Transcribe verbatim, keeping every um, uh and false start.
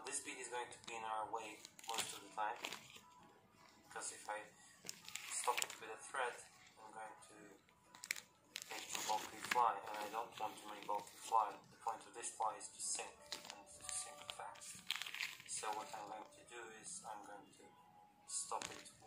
this bead is going to be in our way most of the time, because if I stop it with a thread, I'm going to take the bulky fly, and I don't want too many bulky fly. The point of this fly is to sink, and to sink fast. So what I'm going to do is I'm going to stop it